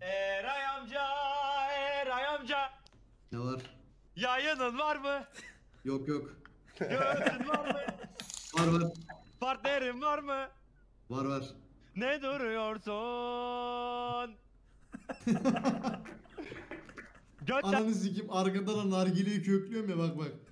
Eray amca, Eray amca. Ne var? Yayının var mı? Yok yok. Göğsün var mı? Var var. Partnerin var mı? Var var. Ne duruyorsun? Götten Ananı sikim arkadan da nargileyi köklüyorum ya bak bak.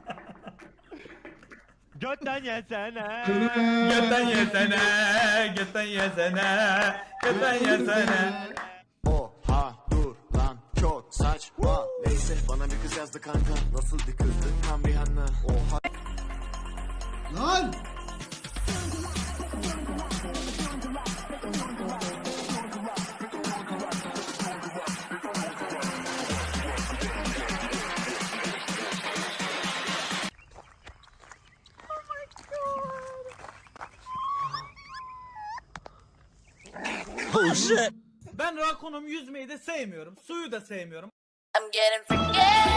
götten yesene. Götten yesene, götten yesene, götten yesene. Oha dur lan çok saçma. Neyse bana bir kız yazdı kanka. Nasıl bir kızdı tam Rihanna. Oha. Lan! Ben rakonum, yüzmeyi de sevmiyorum, suyu da sevmiyorum. I'm getting forget.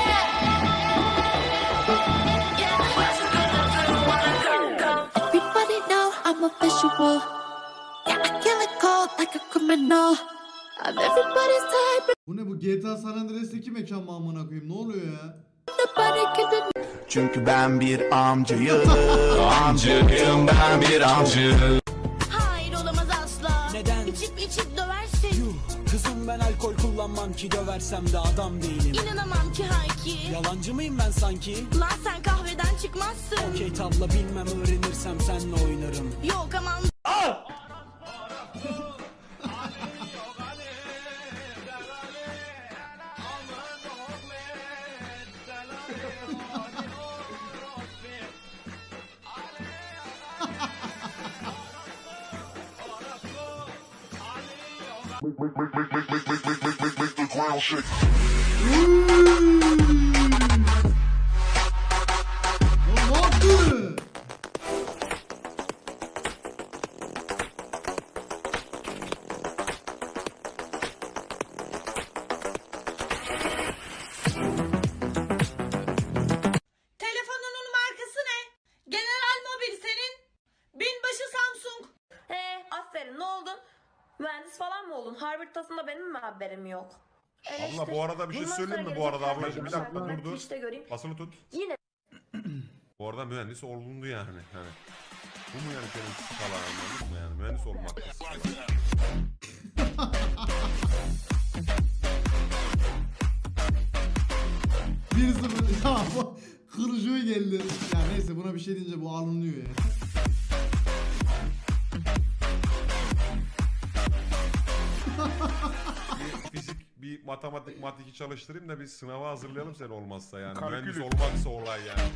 Everybody know I'm a visual. Yeah, I kill it cold like a criminal. I'm everybody's type. Bu ne bu GTA San Andreas'teki mekan mı amına koyayım? Ne oluyor ya? Nobody can deny. Çünkü ben bir amcayım. Amcayım ben bir amcı. Hayır olamaz asla. Neden? İçip döversin. Kızım ben alkol kullanmam ki döversem de adam değilim. İnanamam ki hayki. Yalancı mıyım ben sanki? Lan sen kahveden çıkmazsın. Okey tavla bilmem öğrenirsem senle oynarım. Yok aman. Make the ground shake. Ne yaptı? Telefonunun markası ne? General Mobil senin. Binbaşı Samsung. Aferin, ne oldun? Mühendis falan mı oldun? Harvard tasında benim mi haberim yok? Abla bu arada bir şey söyleyeyim mi bu arada ablacığım? Bir dakika dur dur. İşte göreyim. Basılı tut. Yine Bu arada mühendis olundu yani. Hani. Bu mu yani senin skala anladın mı yani? Mühendis olmak. Bir sıfır. Ya bu kırıcı geldi. Ya neyse buna bir şey deyince bu alınıyor ya. Bir fizik, bir matematik çalıştırayım da bir sınava hazırlayalım seni olmazsa yani. Mühendis olmaksa olay yani.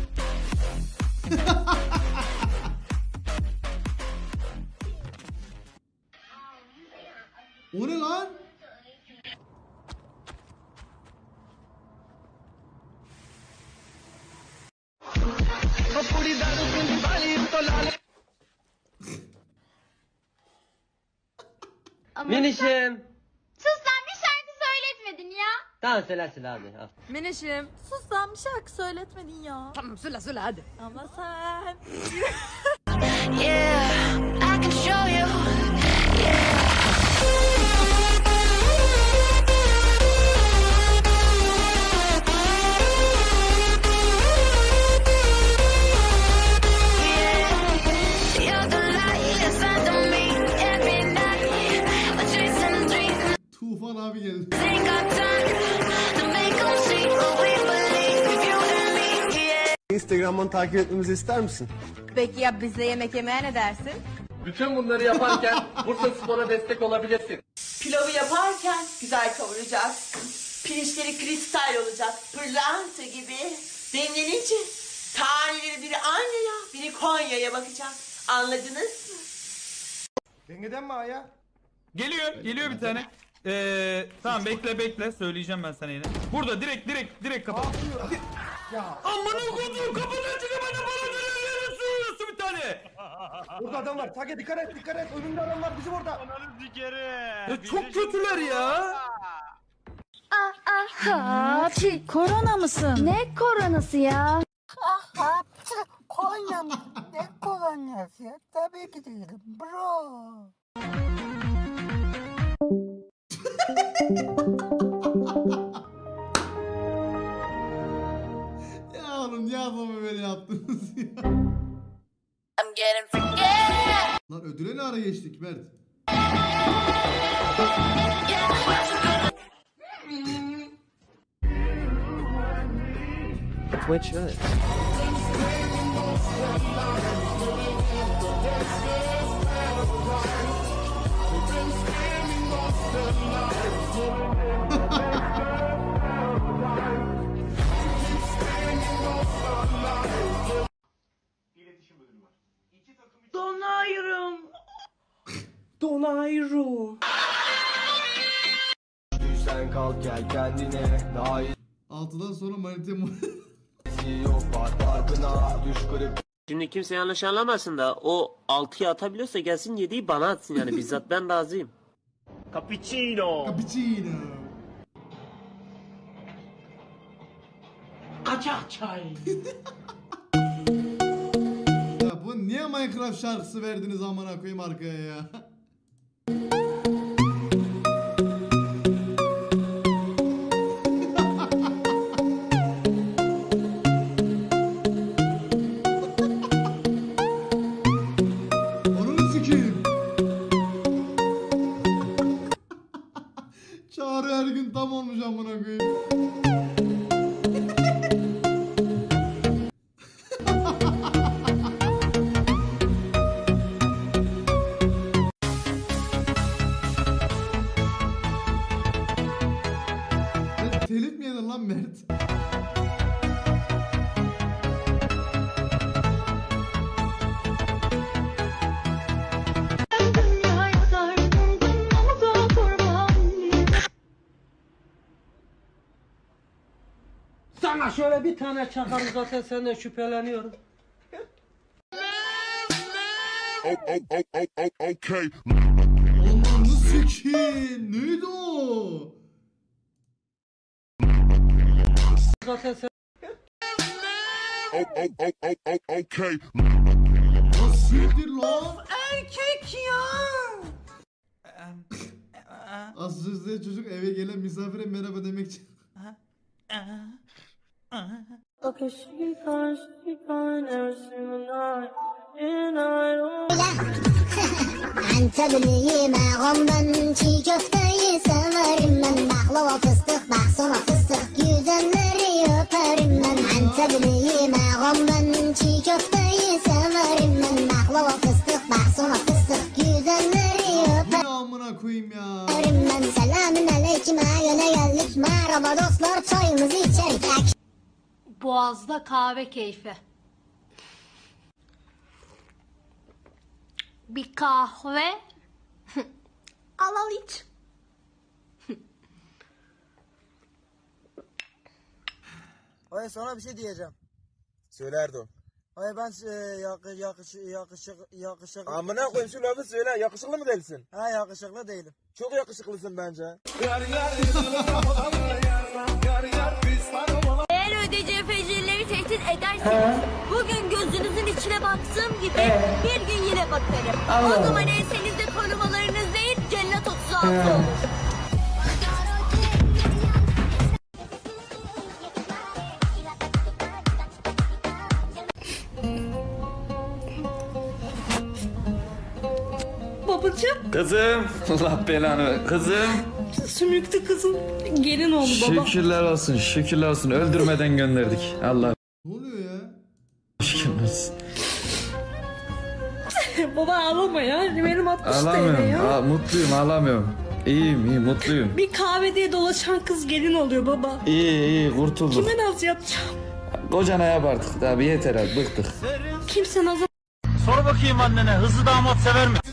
O ne lan? Minişim. Sus lan bir şarkı söyletmedin ya. Tamam söyle hadi. Al. Menişim sus lan bir şarkı söyletmedin ya. Tamam söyle hadi. Ama sen. Yeah, I can show you. Tufan abi geldi. Instagram'dan takip etmemizi ister misin? Peki ya bizle yemek yemeye ne dersin? Bütün bunları yaparken Bursa Spor'a destek olabilirsin. Pilavı yaparken güzel kavuracaksın. Pirinçleri kristal olacak. Pırlanta gibi. Demlenince taneleri biri Anya'ya biri Konya'ya bakacak. Anladınız mı? Dengeden mi Aya? Geliyor bir tane. Tamam bekle söyleyeceğim ben sana yine. Burada direkt kapat. Amına koyduğum kapıdan çıkıp bana söylüyorsun bir tane. Burada adam var. Take dikkat et. Önünde adam var bizim orada. Ananı sikerim. Ya çok kötüler ya. Aha, korona mısın? Ne koronası ya? Aha, Konya mı? Ne kolonyası ya? Tabii ki değilim bro. Ya oğlum niye adamı böyle yaptınız ya? Lan ödüle ne ara geçtik Mert? Twitch it. Donayırım. Donayırım. Düşten kalk gel kendine daha iyi 6'dan sonra manita yok var farkına düş kırıp. Şimdi kimse yanlış anlamasın da o 6'yı atabiliyorsa gelsin 7'yi bana atsın yani bizzat ben razıyım. Cappuccino. Cappuccino. Kaçak çay. Ya bu niye Minecraft şarkısı verdiniz amına koyayım arkaya ya? Onu sikeyim. Çağrı her gün tam olmuş amına koyayım. Telif mi yedin lan Mert? Sana şöyle bir tane çakarım zaten senden şüpheleniyorum. Okay. Ananı sikeyim. Neydi o? Zaten sen... Okay. Siktir lan. Erkek ya. Az sözde çocuk eve gelen misafire merhaba demek için. Antepli yemeğimden çiğ köfteyi severim ben. Baklava fıstık bak sonra fıstık güzelleri öperim ben. Antepli yemeğimden çiğ köfteyi severim ben. Baklava fıstık bak sonra fıstık güzelleri öperim. Ne amına koyayım ya. Ben selamün aleyküm yöne geldik. Merhaba dostlar çayımızı içerik. Boğaz'da kahve keyfi. Bir kahve al iç. Hayır sana bir şey diyeceğim. Söyle Erdoğan. Hayır ben yakışık. Amına koyayım şu lafı söyle. Yakışıklı mı değilsin? Ha yakışıklı değilim. Çok yakışıklısın bence. Eğer ödeyeceği fecirleri tehdit ederseniz bugün gözünüzün içine baktığım gibi bir gün yine bakarım. O zaman ensenizde korumalarınız değil cennet 36 olur. Babacığım. Kızım. Allah belanı. Kızım. Sümüklü kızım. Gelin oldu baba. Şükürler olsun. Şükürler olsun. Öldürmeden gönderdik. Allah. Ne oluyor ya? Şükürler olsun. Baba ağlama ya. Benim 60 TL Ağlamıyorum. ya. Mutluyum. Ağlamıyorum. İyiyim. Mutluyum. Bir kahvede dolaşan kız gelin oluyor baba. İyi. Kurtulduk. Kime naz yapacağım? Kocana yap artık. Tabi yeter abi. Bıktık. Kimse naz Sor bakayım annene. Hızlı damat sever mi?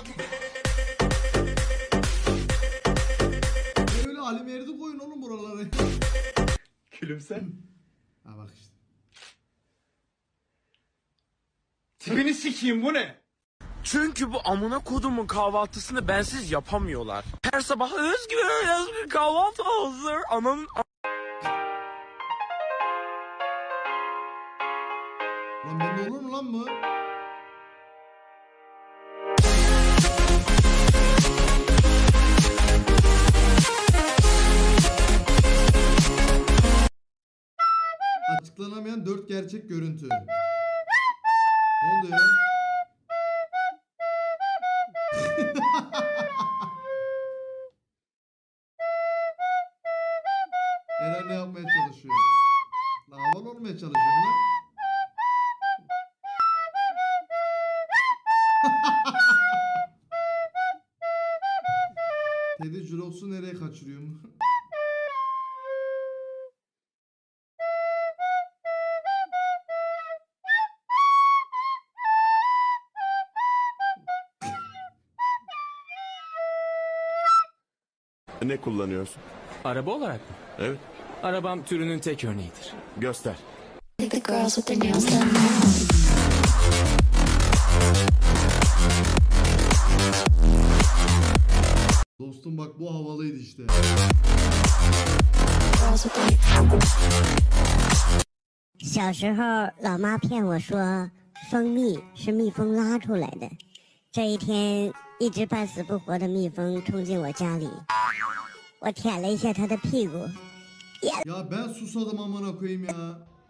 Böyle Ali Merdi koyun oğlum buralara. Gülümse. Ha bak işte. Tipini sikeyim bu ne? Çünkü bu amına kodumun kahvaltısını bensiz yapamıyorlar. Her sabah özgür kahvaltı hazır. Ananın... Lan bende olur mu lan bu? 4 gerçek görüntü. Ne oldu ya? Eren ne yapmaya çalışıyor? Lan havalı olmaya çalışıyorum lan. Teddy Jurox'u nereye kaçırıyorum? Ne kullanıyorsun? Araba olarak mı? Evet. Arabam türünün tek örneğidir. Göster. The girls with their nails done now. Dostum bak bu havalıydı işte. Girls with their 小时候，老妈骗我说蜂蜜是蜜蜂拉出来的。这一天，一只半死不活的蜜蜂冲进我家里，我舔了一下它的屁股。 Ya ben susadım amına koyayım ya.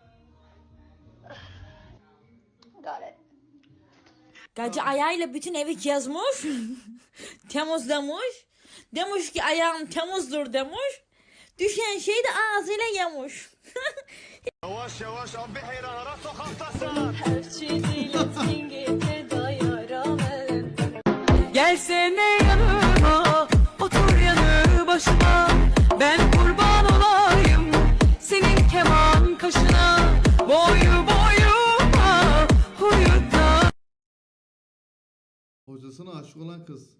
Got it. Gacı ayağıyla bütün evi gezmiş. Temizlemiş. Demiş ki ayağım temizdir demiş. Düşen şeyi de ağzıyla yemiş. Yavaş yavaş abi heyranlara sokaktasın. Gelsene yanıma, otur yanı başıma. Ben kurban olayım senin keman kaşına. Boyu boyuma, huyu da. Hocasına aşık olan kız.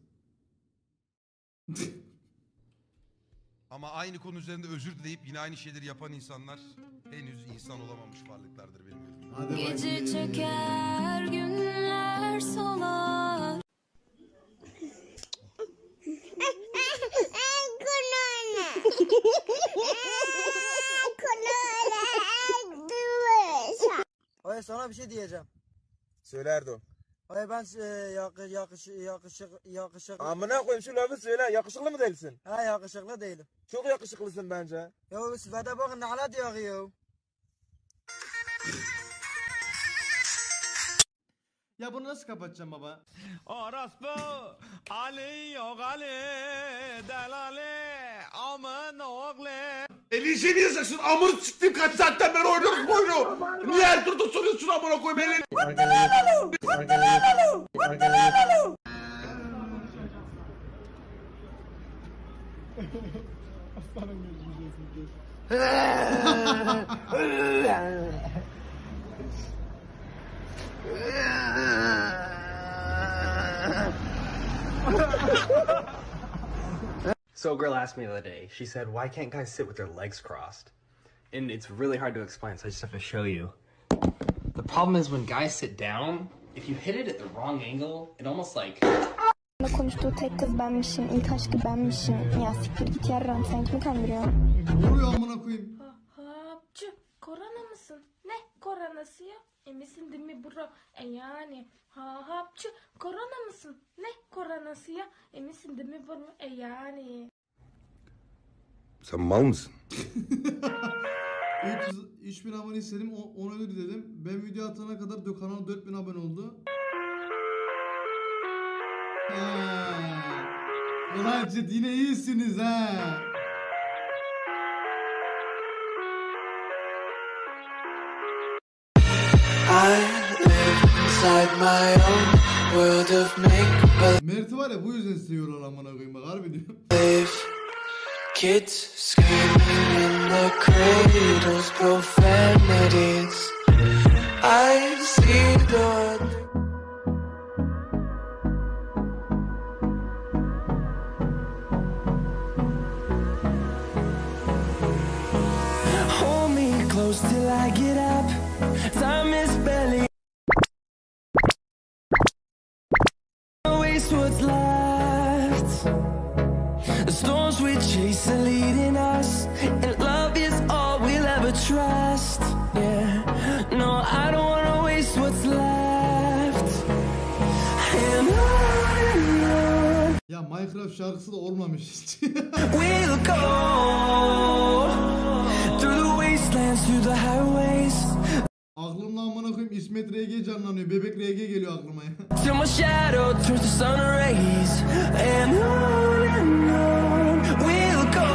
Ama aynı konu üzerinde özür dileyip yine aynı şeyleri yapan insanlar henüz insan olamamış varlıklardır benim gözümde. Hadi Gece çeker günler solar. Hayır sana bir şey diyeceğim. Söyle Erdo. Hayır ben yakışıklı. Amına koyayım şu lafı söyle. Yakışıklı mı değilsin? Ha yakışıklı değilim. Çok yakışıklısın bence. Ya bu sıfata bakın ne hala diyor ya. Ya bunu nasıl kapatacağım baba? Orospu Ali yok Ali Delali Aman oğlu. Elise niye saksın? Amır çıktım kaç saatten beri oynuyoruz bu oyunu. Niye her turda soruyorsun amına koyayım elini? So a girl asked me the other day, she said, why can't guys sit with their legs crossed? And it's really hard to explain, so I just have to show you. The problem is when guys sit down, if you hit it at the wrong angle, it almost like... Konuştuğu tek kız benmişim, ilk aşkı benmişim. Ya siktir git yarram, sen kimi kandırıyorsun? Ne oluyor amına koyayım? Hapçı, korona mısın? Ne koronası ya? Emisin değil mi bro? Yani. Hapçı, korona mısın? Ne koronası ya? Emisin değil mi bro? Yani. Sen mal mısın? 3000 abone istedim, 10 ödül dedim. Ben video atana kadar kanal 4000 abone oldu. Ulan cid yine iyisiniz ha. Mert'i var ya bu yüzden seviyorlar amına koyayım bak harbi diyorum. Kids screaming in the cradles, profanities. I see the hold me close till I get up. Time is barely waste what's left. The storms we chase are leading us, and love is all we'll ever trust. Yeah, no, I don't wanna waste what's left. And on. Ya Minecraft şarkısı da olmamış hiç. We'll go through the wastelands, through the highways. koyayım İsmet RG canlanıyor. Bebek RG geliyor aklıma ya. Till my shadow turns to sun rays, and on we'll go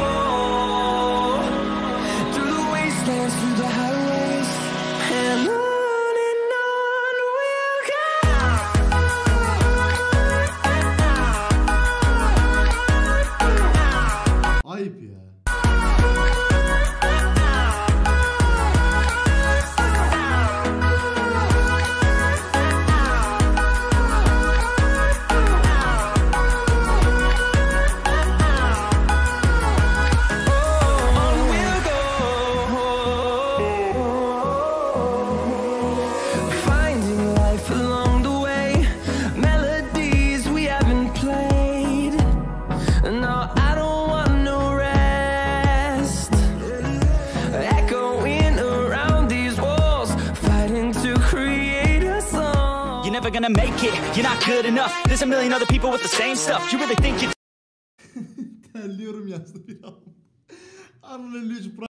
through the wastelands, through the highways, and on we'll go. Ayıp ya. Never gonna make it, you're not good enough. There's a million other people with the same stuff. You really think you Terliyorum yazdı bir an. Arnold 53